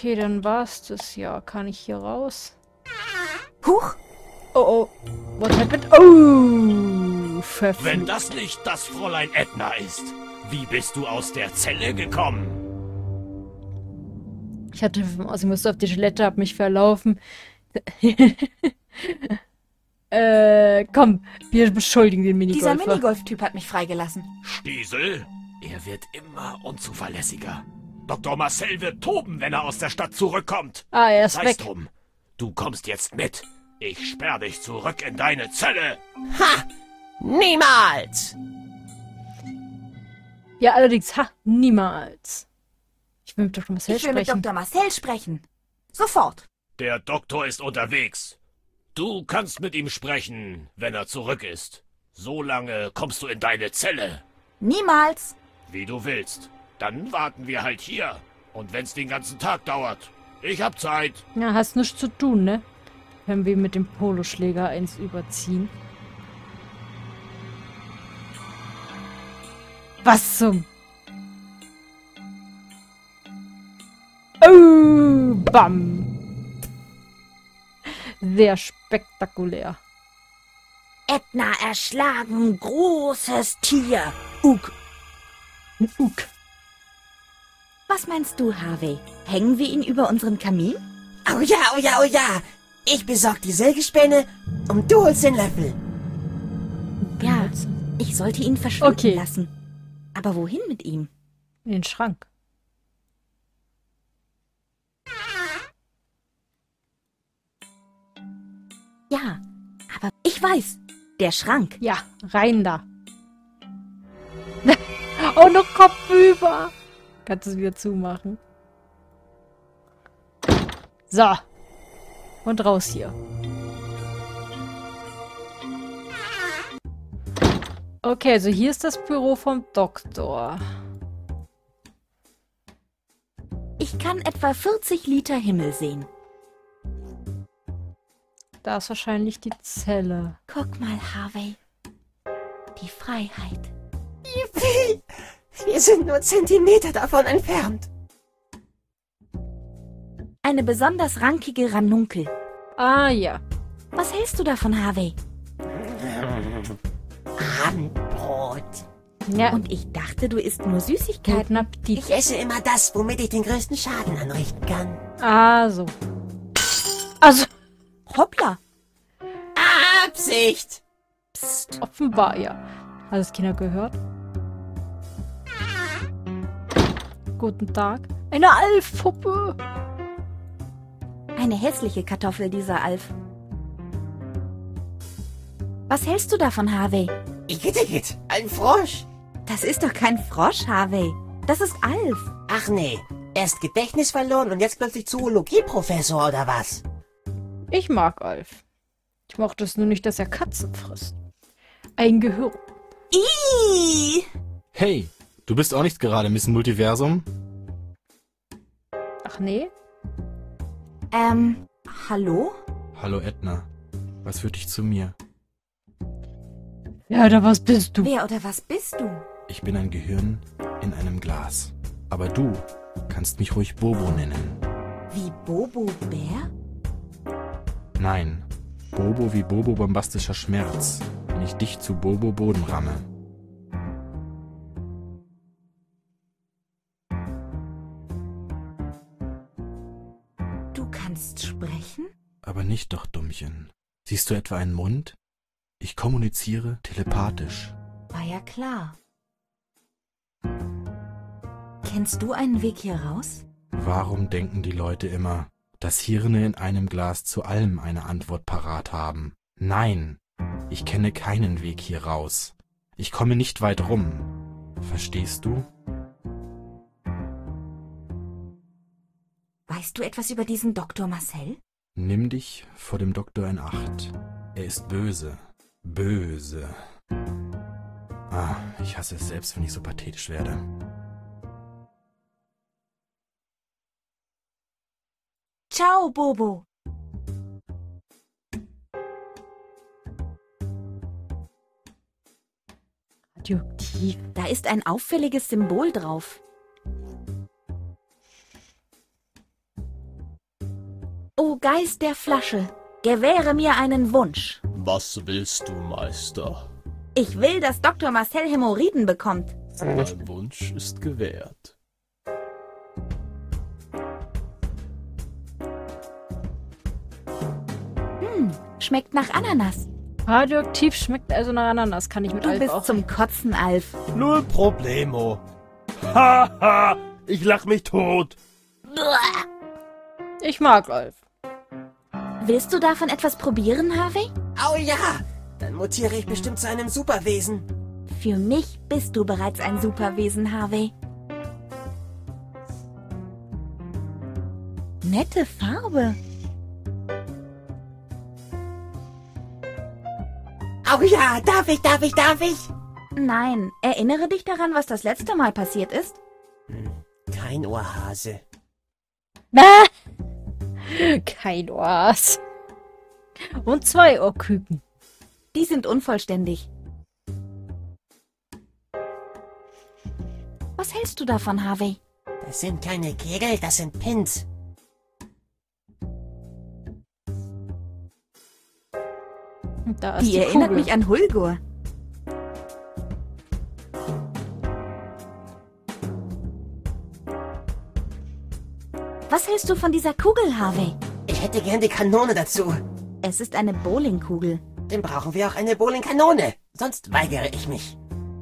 Okay, dann war's das ja. Kann ich hier raus? Huch! Oh, oh. What happened? Oh, verflucht. Wenn das nicht das Fräulein Edna ist, wie bist du aus der Zelle gekommen? Ich musste auf die Toilette, hab mich verlaufen. Komm, wir beschuldigen den Dieser Minigolfer. Minigolf-Typ hat mich freigelassen. Stiesel? Er wird immer unzuverlässiger. Dr. Marcel wird toben, wenn er aus der Stadt zurückkommt. Ah, er ist Sei's weg. drum. Du kommst jetzt mit. Ich sperr dich zurück in deine Zelle. Ha! Niemals! Ja, allerdings, niemals. Ich will mit Dr. Marcel Ich will mit sprechen. Dr. Marcel sprechen. Sofort. Der Doktor ist unterwegs. Du kannst mit ihm sprechen, wenn er zurück ist. So lange kommst du in deine Zelle. Niemals. Wie du willst. Dann warten wir halt hier. Und wenn's den ganzen Tag dauert. Ich hab Zeit. Ja, hast nichts zu tun, ne? Wenn wir mit dem Poloschläger eins überziehen. Was zum... Oh, bam. Sehr spektakulär. Edna erschlagen, großes Tier. Ugh. Uk. Was meinst du, Harvey? Hängen wir ihn über unseren Kamin? Oh ja, oh ja, oh ja! Ich besorg die Sägespäne und du holst den Löffel. Ja, ich sollte ihn verschwinden Okay. lassen. Aber wohin mit ihm? In den Schrank. Ja, aber ich weiß. Der Schrank. Ja, rein da. Oh, noch Kopf über. Kannst du es wieder zumachen. So. Und raus hier. Okay, also hier ist das Büro vom Doktor. Ich kann etwa 40 Liter Himmel sehen. Da ist wahrscheinlich die Zelle. Guck mal, Harvey. Die Freiheit. Yippie! Wir sind nur Zentimeter davon entfernt. Eine besonders rankige Ranunkel. Ah, ja. Was hältst du davon, Harvey? Abendbrot. Ja, Und ich dachte, du isst nur Süßigkeiten. guten Appetit. Ich esse immer das, womit ich den größten Schaden anrichten kann. Ah, so. Also, Hoppla. Absicht! Psst. offenbar, ja. Alles Kinder gehört? Guten Tag. Eine Alfpuppe. Eine hässliche Kartoffel, dieser Alf. Was hältst du davon, Harvey? Igitt, ein Frosch. Das ist doch kein Frosch, Harvey. Das ist Alf. Ach nee, erst Gedächtnis verloren und jetzt plötzlich Zoologieprofessor oder was? Ich mag Alf. Ich mochte es nur nicht, dass er Katzen frisst. Ein Gehirn. Ih! Hey, du bist auch nicht gerade Miss Multiversum? Ach nee? Hallo? Hallo Edna, was führt dich zu mir? Ja, da was bist du? Wer oder was bist du? Ich bin ein Gehirn in einem Glas. Aber du kannst mich ruhig Bobo nennen. Wie Bobo Bär? Nein, Bobo wie Bobo bombastischer Schmerz, wenn ich dich zu Bobo Boden ramme. Du kannst sprechen? Aber nicht doch, Dummchen. Siehst du etwa einen Mund? Ich kommuniziere telepathisch. War ja klar. Kennst du einen Weg hier raus? Warum denken die Leute immer, dass Hirne in einem Glas zu allem eine Antwort parat haben? Nein, ich kenne keinen Weg hier raus. Ich komme nicht weit rum. Verstehst du? Weißt du etwas über diesen Dr. Marcel? Nimm dich vor dem Doktor in Acht. Er ist böse. Böse. Ah, ich hasse es selbst, wenn ich so pathetisch werde. Ciao, Bobo. Radioaktiv. Da ist ein auffälliges Symbol drauf. O Geist der Flasche, gewähre mir einen Wunsch. Was willst du, Meister? Ich will, dass Dr. Marcel Hämorrhoiden bekommt. Dein Wunsch ist gewährt. Schmeckt nach Ananas. Radioaktiv schmeckt also nach Ananas. Kann ich mit Du Alf bist auch. zum Kotzen, Alf. Null Problemo. Haha, ich lach mich tot. Ich mag Alf. Willst du davon etwas probieren, Harvey? Oh ja, dann mutiere ich bestimmt zu einem Superwesen. Für mich bist du bereits ein Superwesen, Harvey. Nette Farbe. Oh ja, darf ich? Nein, erinnere dich daran, was das letzte Mal passiert ist. Kein Ohrhase. Kein Oas. Und 2 Ohrküken. Die sind unvollständig. Was hältst du davon, Harvey? Das sind keine Kegel, das sind Pins. Und da ist Die die erinnert Kugel. mich an Hulgur. Was hältst du von dieser Kugel, Harvey? Ich hätte gern die Kanone dazu. Es ist eine Bowlingkugel. Dann brauchen wir auch eine Bowlingkanone. Sonst weigere ich mich.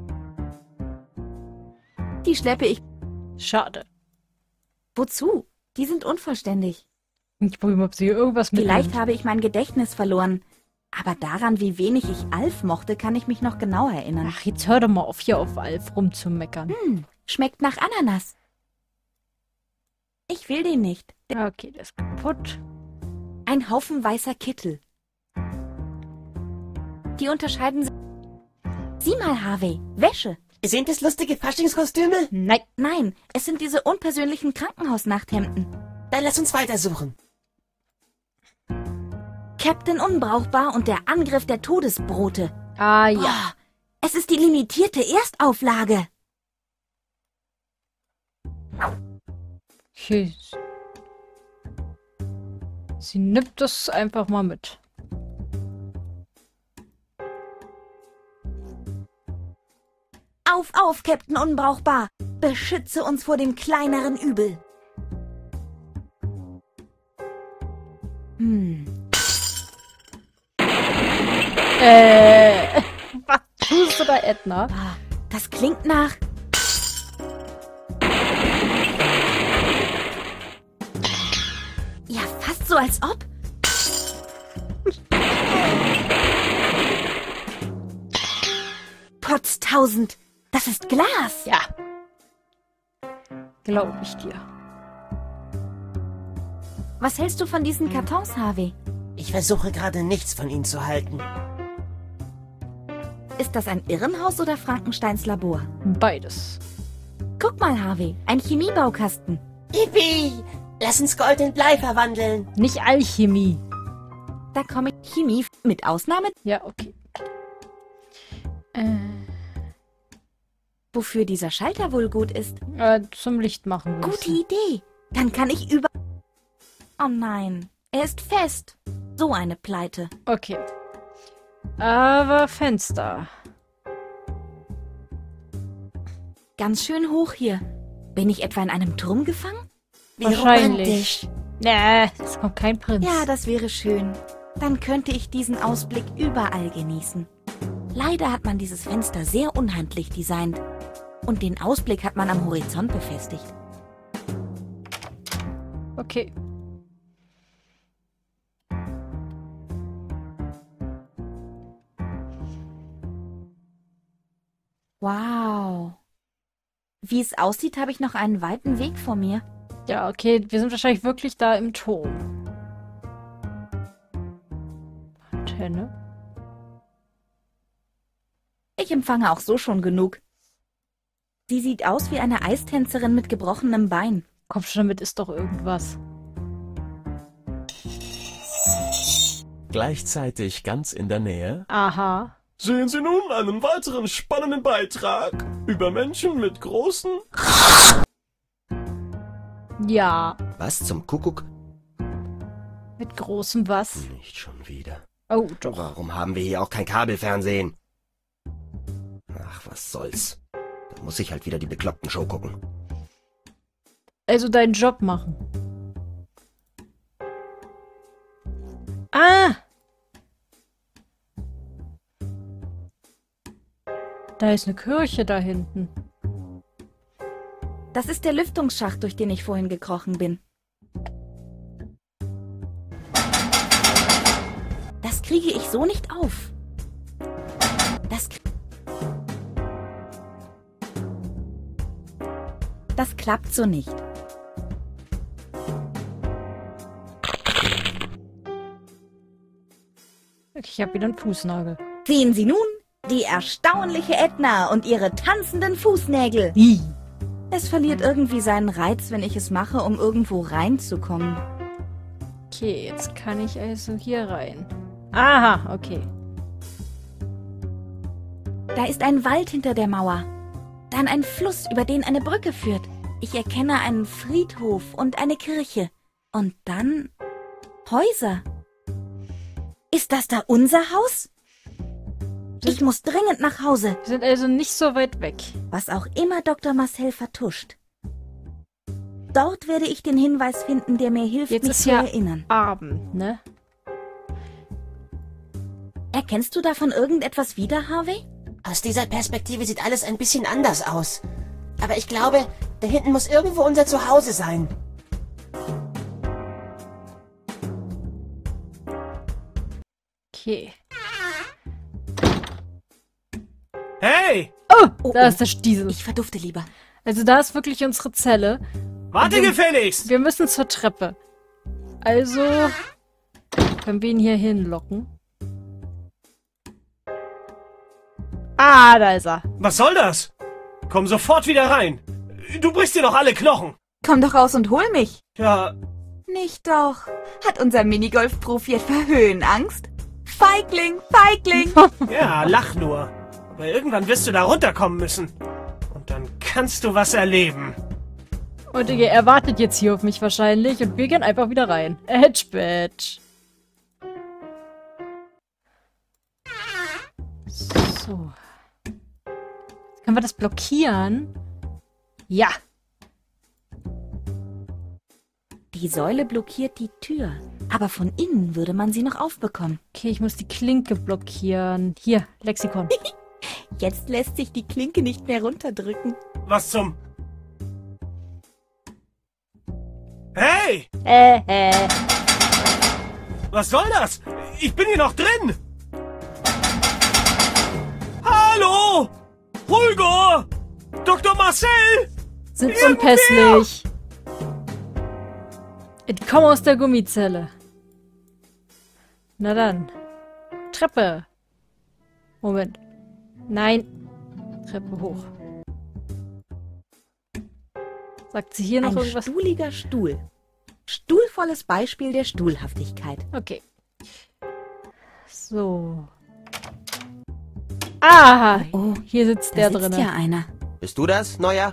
Die schleppe ich. Schade. Wozu? Die sind unvollständig. Ich probiere mal, ob sie hier irgendwas Vielleicht mitnimmt. habe ich mein Gedächtnis verloren. Aber daran, wie wenig ich Alf mochte, kann ich mich noch genau erinnern. Ach, jetzt hör doch mal auf, hier auf Alf rumzumeckern. Schmeckt nach Ananas. Ich will den nicht. Okay, der ist kaputt. Ein Haufen weißer Kittel. Die unterscheiden sich. Sieh mal, Harvey. Wäsche. Sind es lustige Faschingskostüme? Nein. Nein, es sind diese unpersönlichen Krankenhausnachthemden. Dann lass uns weitersuchen. Captain Unbrauchbar und der Angriff der Todesbrote. Ah ja. Oh, es ist die limitierte Erstauflage. Okay. Sie nimmt das einfach mal mit. Auf, Captain Unbrauchbar. Beschütze uns vor dem kleineren Übel. Was tust du da, Edna? Ah, das klingt nach... Ja, fast so als ob... Potztausend, das ist Glas. Ja. Glaube ich dir. Was hältst du von diesen Kartons, Harvey? Ich versuche gerade nichts von ihnen zu halten. Ist das ein Irrenhaus oder Frankensteins Labor? Beides. Guck mal, Harvey, ein Chemiebaukasten. Yippie! Lass uns Gold in Blei verwandeln. Nicht Alchemie. Da komme ich Chemie mit Ausnahme, Ja, okay. wofür dieser Schalter wohl gut ist. Zum Licht machen. würde ich Gute Idee. Dann kann ich über... Oh nein, er ist fest. So eine Pleite. Okay. Aber Fenster. Ganz schön hoch hier. Bin ich etwa in einem Turm gefangen? Wie Wahrscheinlich. romantisch. Nee, es kommt kein Prinz. Ja, das wäre schön. Dann könnte ich diesen Ausblick überall genießen. Leider hat man dieses Fenster sehr unhandlich designt. Und den Ausblick hat man am Horizont befestigt. Okay. Wow. Wie es aussieht, habe ich noch einen weiten Weg vor mir. Ja, okay. Wir sind wahrscheinlich wirklich da im Turm. Antenne. Ich empfange auch so schon genug. Sie sieht aus wie eine Eistänzerin mit gebrochenem Bein. Komm schon, damit ist doch irgendwas. Gleichzeitig ganz in der Nähe. Aha. Sehen Sie nun einen weiteren spannenden Beitrag über Menschen mit großen... Ja. Was zum Kuckuck? Mit großem was? Nicht schon wieder. Oh, doch. Warum haben wir hier auch kein Kabelfernsehen? Ach, was soll's. Dann muss ich halt wieder die bekloppten Show gucken. Also deinen Job machen. Ah! Da ist eine Kirche da hinten. Das ist der Lüftungsschacht, durch den ich vorhin gekrochen bin. Das kriege ich so nicht auf. Das klappt so nicht. Ich habe wieder einen Fußnagel. Sehen Sie nun die erstaunliche Edna und ihre tanzenden Fußnägel. Ih. Es verliert irgendwie seinen Reiz, wenn ich es mache, um irgendwo reinzukommen. Okay, jetzt kann ich also hier rein. Aha, okay. Da ist ein Wald hinter der Mauer. Dann ein Fluss, über den eine Brücke führt. Ich erkenne einen Friedhof und eine Kirche. Und dann Häuser. Ist das da unser Haus? Ich muss dringend nach Hause. Wir sind also nicht so weit weg. Was auch immer Dr. Marcel vertuscht. Dort werde ich den Hinweis finden, der mir hilft, Jetzt mich ist zu ja erinnern. Abend, ne? Erkennst du davon irgendetwas wieder, Harvey? Aus dieser Perspektive sieht alles ein bisschen anders aus. Aber ich glaube, da hinten muss irgendwo unser Zuhause sein. Okay. Hey! Oh, da ist der Stiesel. Ich verdufte lieber. Also da ist wirklich unsere Zelle. Warte gefälligst! Wir müssen zur Treppe. Also können wir ihn hier hinlocken. Ah, da ist er. Was soll das? Komm sofort wieder rein. Du brichst dir doch alle Knochen. Komm doch raus und hol mich. Ja, Nicht doch. Hat unser Minigolf-Profi etwa Höhenangst? Feigling, Feigling! ja, lach nur. Aber irgendwann wirst du da runterkommen müssen. Und dann kannst du was erleben. Und er wartet jetzt hier auf mich wahrscheinlich und wir gehen einfach wieder rein. Edge Badge. So. Können wir das blockieren? Ja. Die Säule blockiert die Tür. Aber von innen würde man sie noch aufbekommen. Okay, ich muss die Klinke blockieren. Hier, Lexikon. Jetzt lässt sich die Klinke nicht mehr runterdrücken. Was zum... Hey! Was soll das? Ich bin hier noch drin! Hallo! Holger! Dr. Marcel! Sind unpässlich. Ich komme aus der Gummizelle. Na dann. Treppe. Moment. Nein. Treppe hoch. Sagt sie hier noch Ein irgendwas? stuhliger Stuhl. Stuhlvolles Beispiel der Stuhlhaftigkeit. Okay. So. Aha! Oh, Hier sitzt da der sitzt drinne. ja einer. Bist du das, Neuer?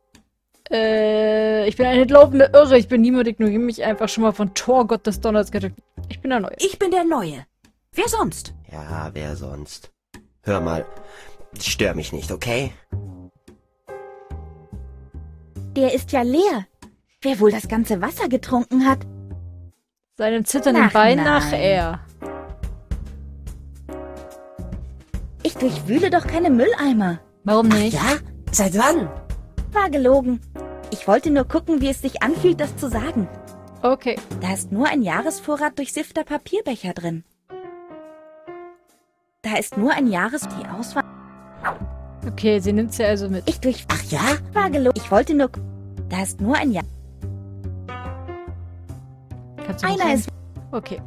Ich bin eine laufende Irre. Ich bin niemand, ignoriere mich einfach schon mal von Torgott des Donners gedrückt. Ich bin der Neue. Ich bin der Neue. Wer sonst? Ja, wer sonst? Hör mal, stör mich nicht, okay? Der ist ja leer. Wer wohl das ganze Wasser getrunken hat? Seinem zitternden Ach, Bein nein. nach er. Ich durchwühle doch keine Mülleimer. Warum nicht? Ja? Seit wann? War gelogen. Ich wollte nur gucken, wie es sich anfühlt, das zu sagen. Okay. Da ist nur ein Jahresvorrat durchsiffter Papierbecher drin. Da ist nur ein Die Auswahl... Okay, sie nimmt sie also mit. Ach ja? War gelogen. Ich wollte nur... Da ist nur ein Kannst du noch Einer rein? ist... Okay.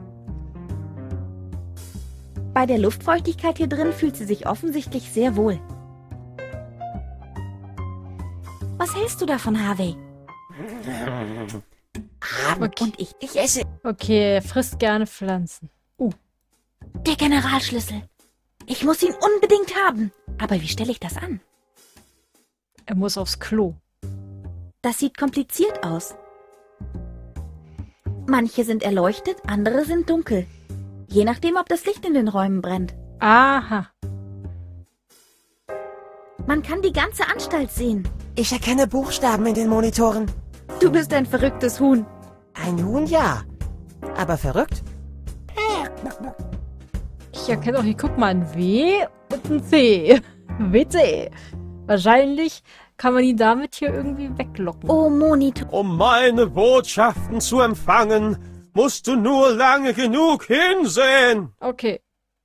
Bei der Luftfeuchtigkeit hier drin fühlt sie sich offensichtlich sehr wohl. Was hältst du davon, Harvey? Okay. Und ich... Ich esse. Okay, er frisst gerne Pflanzen. Der Generalschlüssel. Ich muss ihn unbedingt haben. Aber wie stelle ich das an? Er muss aufs Klo. Das sieht kompliziert aus. Manche sind erleuchtet, andere sind dunkel. Je nachdem, ob das Licht in den Räumen brennt. Aha. Man kann die ganze Anstalt sehen. Ich erkenne Buchstaben in den Monitoren. Du bist ein verrücktes Huhn. Ein Huhn, ja. Aber verrückt? Ich erkenne auch hier, guck mal, ein W und ein C. WC. Wahrscheinlich kann man ihn damit hier irgendwie weglocken. Oh, Monitor. Um meine Botschaften zu empfangen, musst du nur lange genug hinsehen. Okay.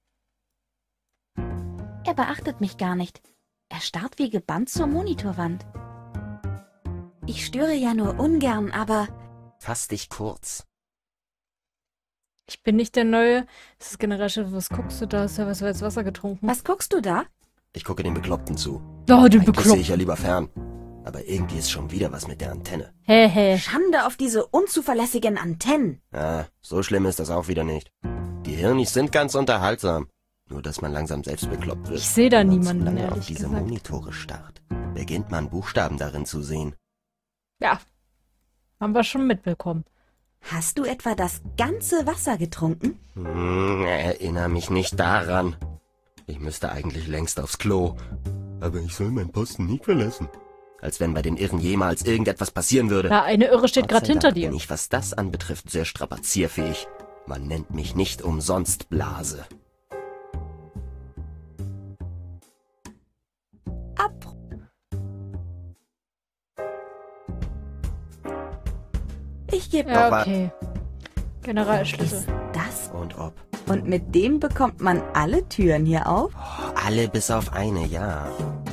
Er beachtet mich gar nicht. Er starrt wie gebannt zur Monitorwand. Ich störe ja nur ungern, aber... Fass dich kurz. Ich bin nicht der Neue. Das ist generell schon, was guckst du da? Hast du was Wasser getrunken? Was guckst du da? Ich gucke den Bekloppten zu. Oh, den Eigentlich sehe Bekloppten. ich ja lieber fern. Aber irgendwie ist schon wieder was mit der Antenne. Hä. Schande auf diese unzuverlässigen Antennen. Ah, so schlimm ist das auch wieder nicht. Die Hirnis sind ganz unterhaltsam. Nur, dass man langsam selbst bekloppt wird. Ich sehe da Wenn man niemanden, zu lange ehrlich auf diese gesagt. Monitore starrt, beginnt man Buchstaben darin zu sehen. Ja. Haben wir schon mitbekommen. Hast du etwa das ganze Wasser getrunken? Erinnere mich nicht daran. Ich müsste eigentlich längst aufs Klo. Aber ich soll meinen Posten nicht verlassen. Als wenn bei den Irren jemals irgendetwas passieren würde. Da, eine Irre steht Gott gerade sei hinter Dank dir. bin ich, was das anbetrifft, sehr strapazierfähig. Man nennt mich nicht umsonst Blase. Ich gebe Ja, okay. Generalschlüssel. Ist das? Und ob. Und mit dem bekommt man alle Türen hier auf? Alle bis auf eine, ja.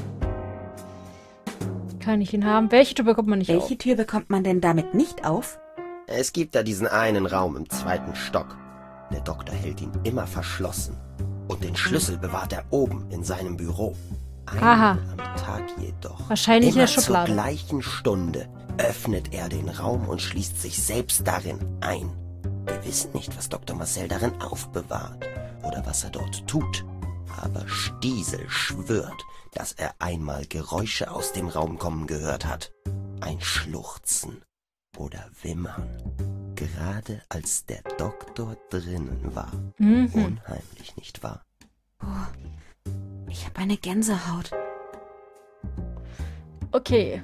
Kann ich ihn haben? Welche Tür bekommt man nicht Welche Tür bekommt man denn damit nicht auf? Es gibt da diesen einen Raum im 2. Stock. Der Doktor hält ihn immer verschlossen. Und den Schlüssel bewahrt er oben in seinem Büro. Aha. Einmal am Tag jedoch. Wahrscheinlich in immer der Schublade. Zur gleichen Stunde öffnet er den Raum und schließt sich selbst darin ein. Wir wissen nicht, was Dr. Marcel darin aufbewahrt oder was er dort tut. Aber Stiesel schwört, dass er einmal Geräusche aus dem Raum kommen gehört hat. Ein Schluchzen oder Wimmern. Gerade als der Doktor drinnen war. Mhm. Unheimlich, nicht wahr? Ich habe eine Gänsehaut. Okay.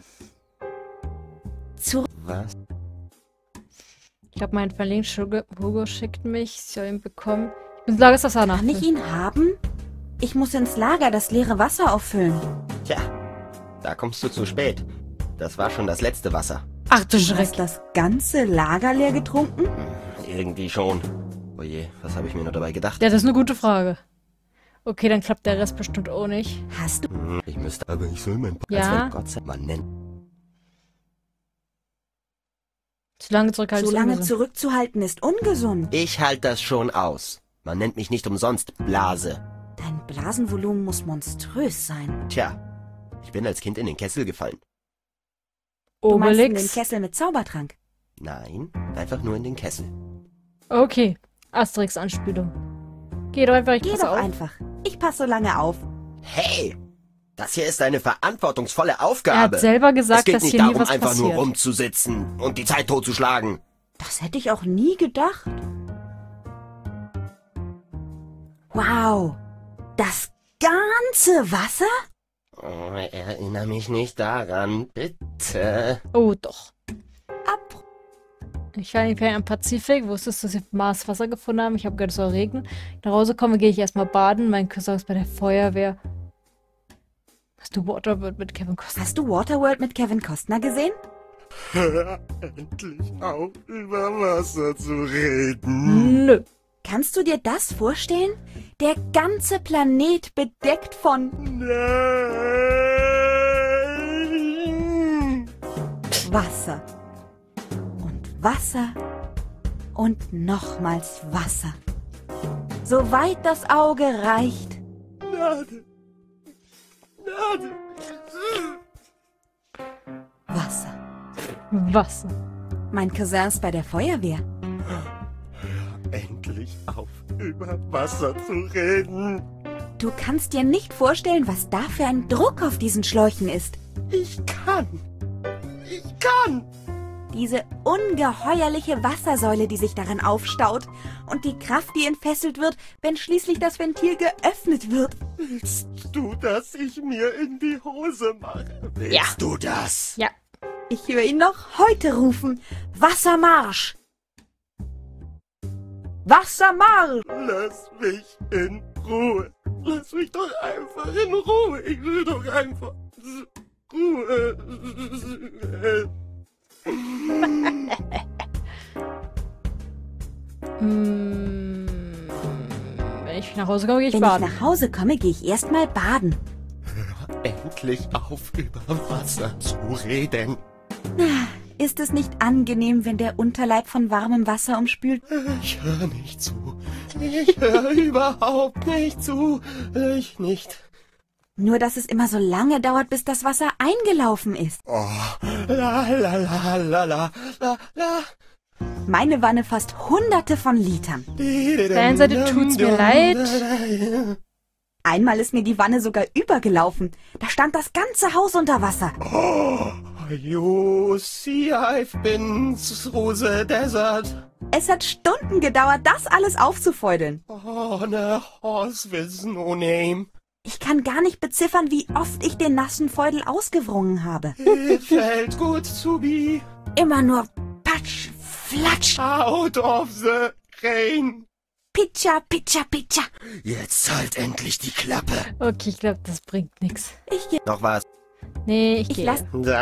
Was? Ich glaube, mein Verlink Hugo schickt mich. Ich soll ihn bekommen. Ich bin Lagerwasser nach. Kann ich ihn haben? Ich muss ins Lager das leere Wasser auffüllen. Tja, da kommst du zu spät. Das war schon das letzte Wasser. Ach du Du Schreck. hast das ganze Lager leer getrunken? Irgendwie schon. Oje, was habe ich mir nur dabei gedacht? Ja, das ist eine gute Frage. Okay, dann klappt der Rest bestimmt auch nicht. Hast du... Ich müsste, aber ich soll mein Ja. Als wenn Gott sei Dank man nennt. Zu lange zurückhalten. So ist lange ungesund. zurückzuhalten ist ungesund. Ich halte das schon aus. Man nennt mich nicht umsonst Blase. Dein Blasenvolumen muss monströs sein. Tja, ich bin als Kind in den Kessel gefallen. Du meinst in den Obelix. Kessel mit Zaubertrank. Nein, einfach nur in den Kessel. Okay. Asterix-Anspielung. Geh doch einfach, ich Geh passe doch auf. einfach. Ich passe so lange auf. Hey, das hier ist eine verantwortungsvolle Er Aufgabe. hat selber Es gesagt, geht dass nicht hier nie darum, was einfach nur passiert. rumzusitzen und die Zeit totzuschlagen. Das hätte ich auch nie gedacht. Wow. Das ganze Wasser? Oh, erinnere mich nicht daran, bitte. Oh, doch. Ab. Ich war ungefähr am Pazifik. Wusstest du, dass sie Mars Wasser gefunden haben? Ich habe gehört, es soll regnen. Nach Hause komme, gehe ich erstmal baden. Mein Cousin ist bei der Feuerwehr. Hast du Waterworld mit Kevin Costner? Hast du Waterworld mit Kevin Costner gesehen? Hör endlich auf, über Wasser zu reden. Nö. Kannst du dir das vorstellen? Der ganze Planet bedeckt von Nein! Wasser. Und Wasser. Und nochmals Wasser. Soweit das Auge reicht. Nade. Nade. Wasser. Wasser. Mein Cousin ist bei der Feuerwehr. Endlich auf, über Wasser zu reden. Du kannst dir nicht vorstellen, was da für ein Druck auf diesen Schläuchen ist. Ich kann. Ich kann. Diese ungeheuerliche Wassersäule, die sich darin aufstaut. Und die Kraft, die entfesselt wird, wenn schließlich das Ventil geöffnet wird. Willst du, dass ich mir in die Hose mache? Willst Ja. du das? Ja. Ich höre ihn noch heute rufen. Wassermarsch! Wassermarsch! Lass mich in Ruhe. Lass mich doch einfach in Ruhe. Ich will doch einfach Ruhe. Wenn ich nach Hause komme, gehe ich Wenn ich baden. nach Hause komme, gehe ich erstmal baden. Endlich auf, über Wasser zu reden. Ist es nicht angenehm, wenn der Unterleib von warmem Wasser umspült? Ich höre nicht zu. Ich höre überhaupt nicht zu. Ich nicht. Nur, dass es immer so lange dauert, bis das Wasser eingelaufen ist. Oh, la la la la la la la. Meine Wanne fasst Hunderte von Litern. Auf der einen Seite tut's mir leid. Einmal ist mir die Wanne sogar übergelaufen. Da stand das ganze Haus unter Wasser. Oh, you see I've been through the desert. Es hat Stunden gedauert, das alles aufzufeudeln. On a horse with no name. Ich kann gar nicht beziffern, wie oft ich den nassen Feudel ausgewrungen habe. It felt good to be Immer nur Patsch, Flatsch, out of the rain. Pitscha, Pitscha, Pitscha. Jetzt halt endlich die Klappe. Okay, ich glaube, das bringt nichts. Ich gehe. Noch was? Nee, ich Ich gehe. lass. Da.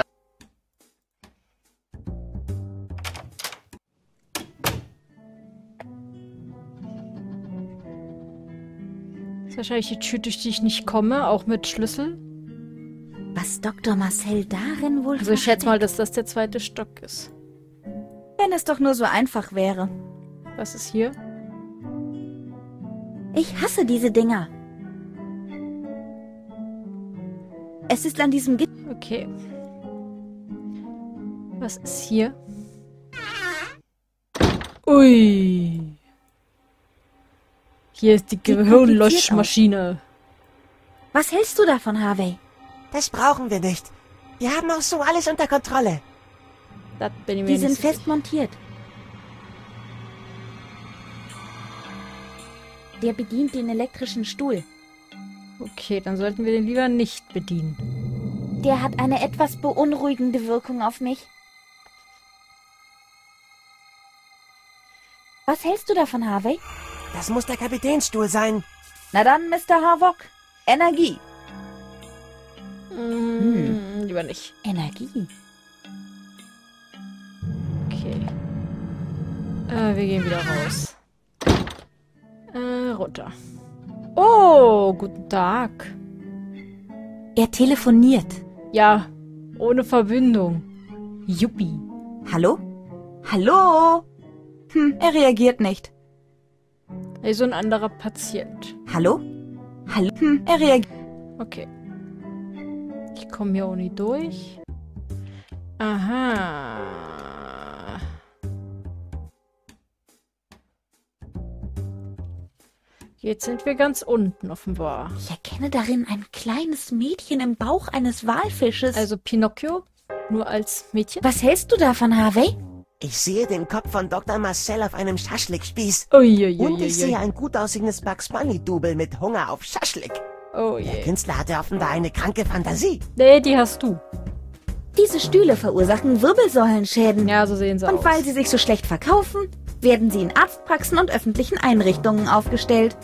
Das ist wahrscheinlich die Tür, durch die ich nicht komme, auch mit Schlüssel. Was Dr. Marcel darin wohl Also ich schätze mal, dass das der zweite Stock ist. Wenn es doch nur so einfach wäre. Was ist hier? Ich hasse diese Dinger. Es ist an diesem Gitter. Okay. Was ist hier? Ui. Hier ist die Gehirnlöschmaschine. Was hältst du davon, Harvey? Das brauchen wir nicht. Wir haben auch so alles unter Kontrolle. Das bin ich mir Die nicht sind sicher. fest montiert. Der bedient den elektrischen Stuhl. Okay, dann sollten wir den lieber nicht bedienen. Der hat eine etwas beunruhigende Wirkung auf mich. Was hältst du davon, Harvey? Das muss der Kapitänsstuhl sein. Na dann, Mr. Havok. Energie. Lieber nicht. Energie. Okay. Wir gehen wieder raus. Runter. Oh, guten Tag. Er telefoniert. Ja, ohne Verbindung. Juppie. Hallo? Hallo? Er reagiert nicht. Er ist so ein anderer Patient. Hallo? Hallo? Er reagiert. Okay. Ich komme hier auch nicht durch. Aha. Jetzt sind wir ganz unten offenbar. Ich erkenne darin ein kleines Mädchen im Bauch eines Walfisches. Also Pinocchio, nur als Mädchen. Was hältst du davon, Harvey? Ich sehe den Kopf von Dr. Marcel auf einem Schaschlikspieß. Uiuiui. Und ich sehe ein gut aussehendes Bugs Bunny-Double mit Hunger auf Schaschlik. Oh Der je. Künstler hatte offenbar eine kranke Fantasie. Nee, die hast du. Diese Stühle verursachen Wirbelsäulenschäden. Ja, so sehen sie Und aus. weil sie sich so schlecht verkaufen, werden sie in Arztpraxen und öffentlichen Einrichtungen aufgestellt.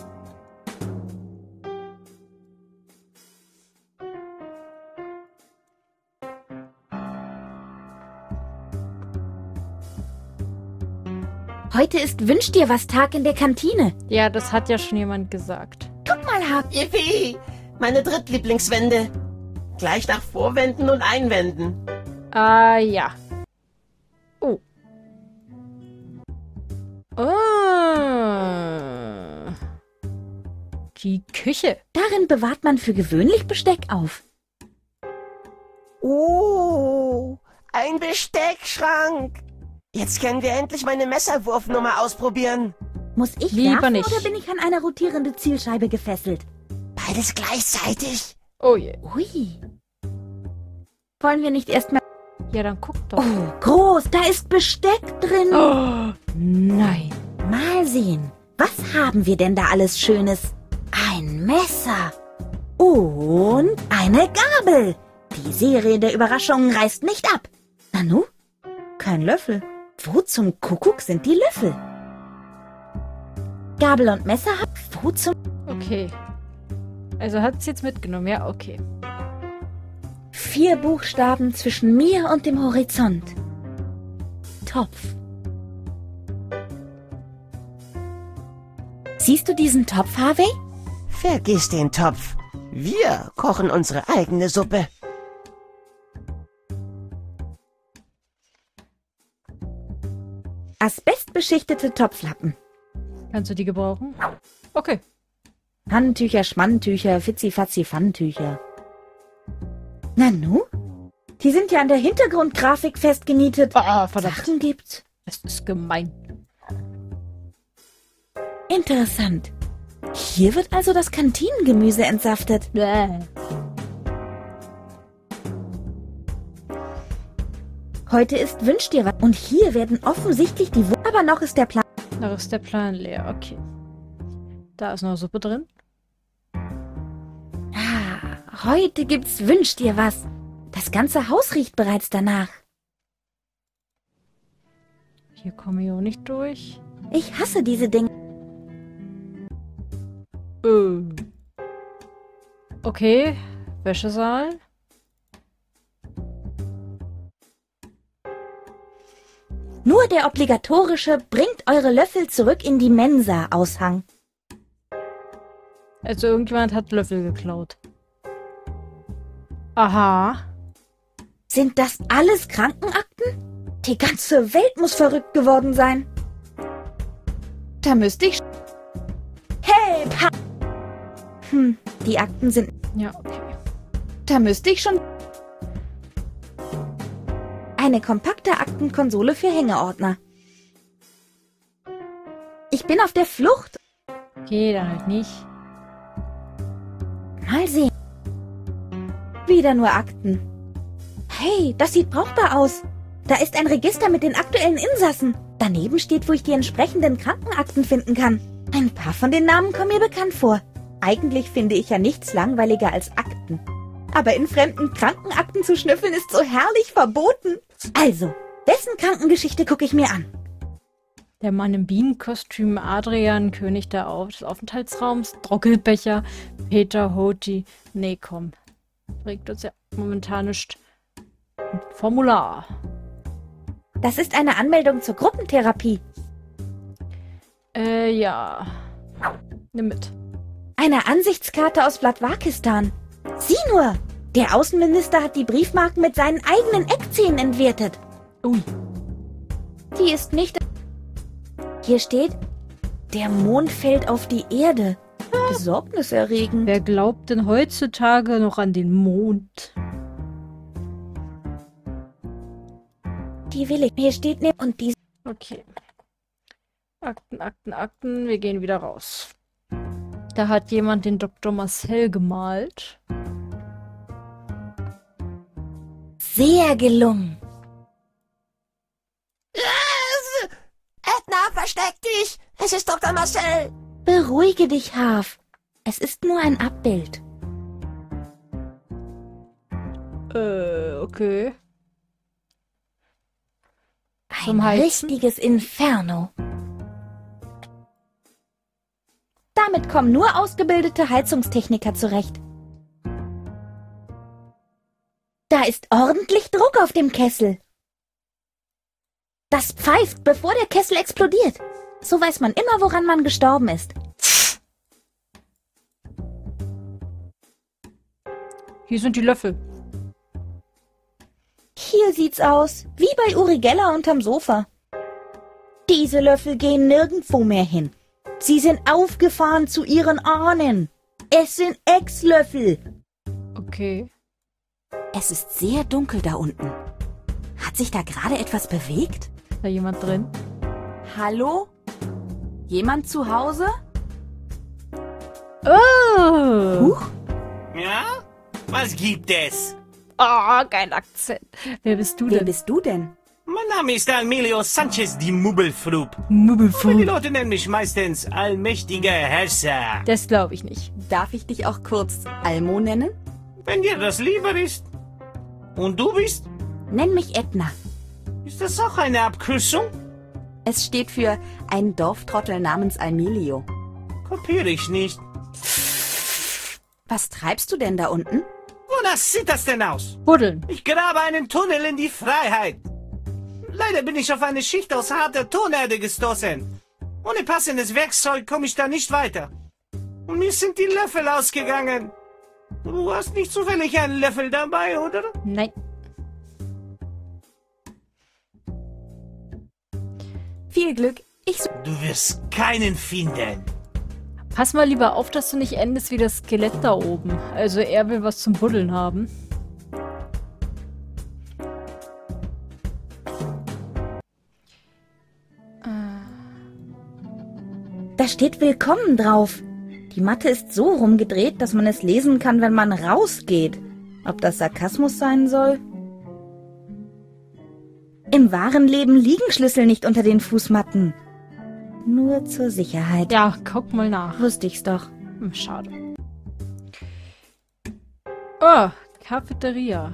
Heute ist Wünsch dir was Tag in der Kantine. Ja, das hat ja schon jemand gesagt. Guck mal, Yippie! Meine Drittlieblingswände. Gleich nach Vorwänden und Einwänden. Ah, ja. Oh. Ah. Die Küche. Darin bewahrt man für gewöhnlich Besteck auf. Oh, ein Besteckschrank. Jetzt können wir endlich meine Messerwurfnummer ausprobieren. Muss ich Lieber werfen nicht. oder bin ich an eine rotierende Zielscheibe gefesselt? Beides gleichzeitig. Oh je. Ui. Wollen wir nicht erstmal... Ja, dann guck doch. Oh, groß, da ist Besteck drin. Oh, nein. Mal sehen, was haben wir denn da alles Schönes? Ein Messer und eine Gabel. Die Serie der Überraschungen reißt nicht ab. Nanu? Kein Löffel. Wo zum Kuckuck sind die Löffel? Gabel und Messer wo zum... Okay. Also hat es jetzt mitgenommen, ja, okay. 4 Buchstaben zwischen mir und dem Horizont. Topf. Siehst du diesen Topf, Harvey? Vergiss den Topf. Wir kochen unsere eigene Suppe. Asbestbeschichtete Topflappen. Kannst du die gebrauchen? Okay. Handtücher, Schmandtücher, Fitzi-Fatzi-Pfannentücher. Nanu? Die sind ja an der Hintergrundgrafik festgenietet. Ah, verdammt. Sachen gibt's. Das ist gemein. Interessant. Hier wird also das Kantinengemüse entsaftet. Bäh. Heute ist Wünsch dir was. Und hier werden offensichtlich die aber noch ist der Plan. Da ist der Plan leer, okay. Da ist noch Suppe drin. Ah, heute gibt's Wünsch dir was. Das ganze Haus riecht bereits danach. Hier komme ich auch nicht durch. Ich hasse diese Dinge. Okay, Wäschesaal. Nur der obligatorische "Bringt eure Löffel zurück in die Mensa"-Aushang. Also irgendjemand hat Löffel geklaut. Aha. Sind das alles Krankenakten? Die ganze Welt muss verrückt geworden sein. Da müsste ich... Hey, die Akten sind... Ja, okay. Da müsste ich schon... Eine kompakte Aktenkonsole für Hängeordner. Ich bin auf der Flucht. Okay, dann halt nicht. Mal sehen. Wieder nur Akten. Hey, das sieht brauchbar aus. Da ist ein Register mit den aktuellen Insassen. Daneben steht, wo ich die entsprechenden Krankenakten finden kann. Ein paar von den Namen kommen mir bekannt vor. Eigentlich finde ich ja nichts langweiliger als Akten. Aber in fremden Krankenakten zu schnüffeln ist so herrlich verboten. Also, wessen Krankengeschichte gucke ich mir an? Der Mann im Bienenkostüm, Adrian, König des Aufenthaltsraums, Drockelbecher, Peter Hoti. Nee, komm. Bringt uns ja momentan nicht. Formular. Das ist eine Anmeldung zur Gruppentherapie. Ja. Nimm mit. Eine Ansichtskarte aus Blatwakistan. Sieh nur! Der Außenminister hat die Briefmarken mit seinen eigenen Eckzähnen entwertet. Ui. Die ist nicht... Hier steht, der Mond fällt auf die Erde. Besorgniserregend. Wer glaubt denn heutzutage noch an den Mond? Die will ich. Hier steht ne und die... Okay. Akten, Akten, Akten. Wir gehen wieder raus. Da hat jemand den Dr. Marcel gemalt. Sehr gelungen. Edna, versteck dich! Es ist Dr. Marcel! Beruhige dich, Harv. Es ist nur ein Abbild. Okay. Ein richtiges Inferno. Damit kommen nur ausgebildete Heizungstechniker zurecht. Da ist ordentlich Druck auf dem Kessel. Das pfeift, bevor der Kessel explodiert. So weiß man immer, woran man gestorben ist. Hier sind die Löffel. Hier sieht's aus, wie bei Uri Geller unterm Sofa. Diese Löffel gehen nirgendwo mehr hin. Sie sind aufgefahren zu ihren Ahnen. Es sind Ex-Löffel. Okay. Es ist sehr dunkel da unten. Hat sich da gerade etwas bewegt? Ist da jemand drin? Hallo? Jemand zu Hause? Oh! Huch, Ja? Was gibt es? Ah, kein Akzent. Wer bist du Wer denn? bist du denn? Mein Name ist Emilio Sanchez die Mubbelfrub. Aber die Mubbelfu. Leute nennen mich meistens allmächtiger Herrscher. Das glaube ich nicht. Darf ich dich auch kurz Almo nennen? Wenn dir das lieber ist. Und du bist? Nenn mich Edna. Ist das auch eine Abkürzung? Es steht für ein Dorftrottel namens Almelio. Kapiere ich nicht. Was treibst du denn da unten? Wonach sieht das denn aus? Buddeln. Ich grabe einen Tunnel in die Freiheit. Leider bin ich auf eine Schicht aus harter Tonerde gestoßen. Ohne passendes Werkzeug komme ich da nicht weiter. Und mir sind die Löffel ausgegangen. Du hast nicht zufällig einen Löffel dabei, oder? Nein. Viel Glück. Du wirst keinen finden. Pass mal lieber auf, dass du nicht endest wie das Skelett da oben. Also er will was zum Buddeln haben. Da steht Willkommen drauf. Die Matte ist so rumgedreht, dass man es lesen kann, wenn man rausgeht. Ob das Sarkasmus sein soll? Im wahren Leben liegen Schlüssel nicht unter den Fußmatten. Nur zur Sicherheit. Ja, guck mal nach. Wusste ich's doch. Schade. Oh, Cafeteria.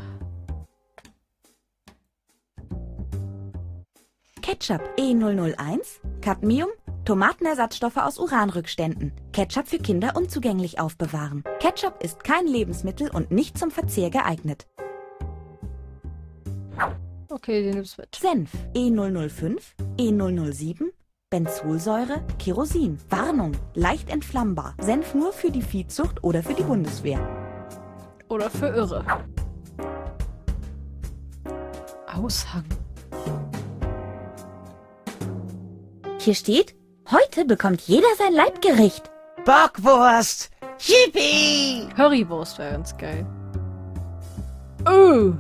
Ketchup E001, Cadmium, Tomatenersatzstoffe aus Uranrückständen. Ketchup für Kinder unzugänglich aufbewahren. Ketchup ist kein Lebensmittel und nicht zum Verzehr geeignet. Okay, den nimmst du mit. Senf E005, E007, Benzolsäure, Kerosin. Warnung, leicht entflammbar. Senf nur für die Viehzucht oder für die Bundeswehr. Oder für Irre. Aushang. Hier steht, heute bekommt jeder sein Leibgericht. Bockwurst! Yippie! Currywurst wäre ganz geil. Oh.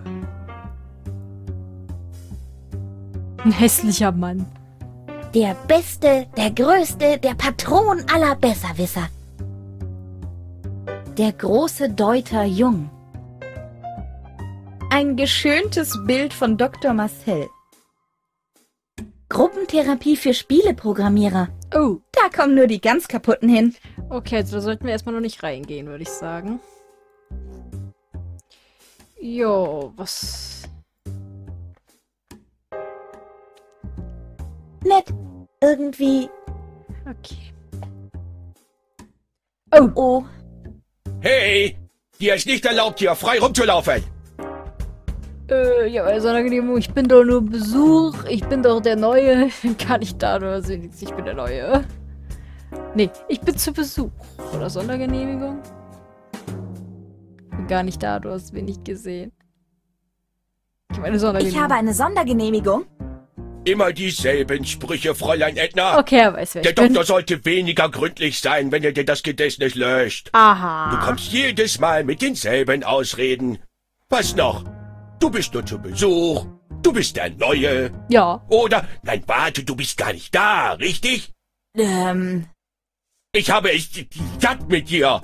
Ein hässlicher Mann. Der Beste, der Größte, der Patron aller Besserwisser. Der große Deuter Jung. Ein geschöntes Bild von Dr. Marcel. Gruppentherapie für Spieleprogrammierer. Oh. Da kommen nur die ganz kaputten hin. Okay, also da sollten wir erstmal noch nicht reingehen, würde ich sagen. Jo, was... Nett. Irgendwie. Okay. Oh. Hey, dir ist nicht erlaubt, hier frei rumzulaufen. Ja, bei Sondergenehmigung, ich bin doch nur Besuch, ich bin doch der Neue. Kann ich da nur sehen, ich bin der Neue. Nee, ich bin zu Besuch. Oder Sondergenehmigung? Bin gar nicht da, du hast wenig gesehen. Ich habe eine Sondergenehmigung. Ich habe eine Sondergenehmigung. Immer dieselben Sprüche, Fräulein Edna. Okay, er weiß, wer Der ich bin. Doktor sollte weniger gründlich sein, wenn er dir das Gedächtnis löscht. Aha. Du kommst jedes Mal mit denselben Ausreden. Was noch? Du bist nur zu Besuch. Du bist der Neue. Ja. Oder, nein, warte, du bist gar nicht da, richtig? Ich habe es satt mit dir.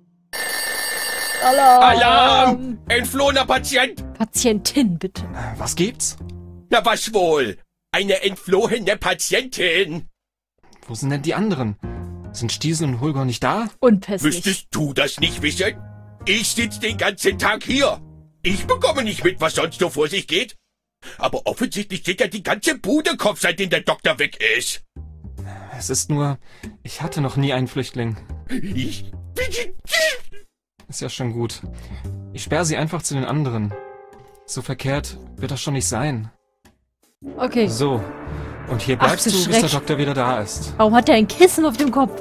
Alarm. Alarm! Entflohener Patient! Patientin, bitte. Was gibt's? Na was wohl? Eine entflohene Patientin. Wo sind denn die anderen? Sind Stiesel und Holger nicht da? Unpässlich. Wüsstest du das nicht wissen? Ich sitz den ganzen Tag hier. Ich bekomme nicht mit, was sonst so vor sich geht. Aber offensichtlich steht ja die ganze Bude Kopf, seitdem der Doktor weg ist. Es ist nur, ich hatte noch nie einen Flüchtling. Ich bitte. Ist ja schon gut. Ich sperre sie einfach zu den anderen. So verkehrt wird das schon nicht sein. Okay. So. Und hier Ach, bleibst du du, bis Schreck. der Doktor wieder da ist. Warum hat er ein Kissen auf dem Kopf?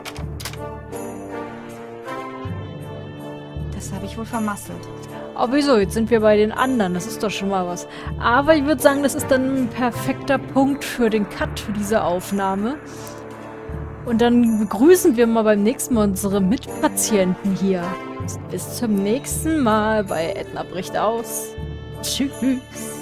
Das habe ich wohl vermasselt. Aber wieso? Jetzt sind wir bei den anderen. Das ist doch schon mal was. Aber ich würde sagen, das ist dann ein perfekter Punkt für den Cut für diese Aufnahme. Und dann begrüßen wir mal beim nächsten Mal unsere Mitpatienten hier. Bis zum nächsten Mal bei Edna bricht aus. Tschüss.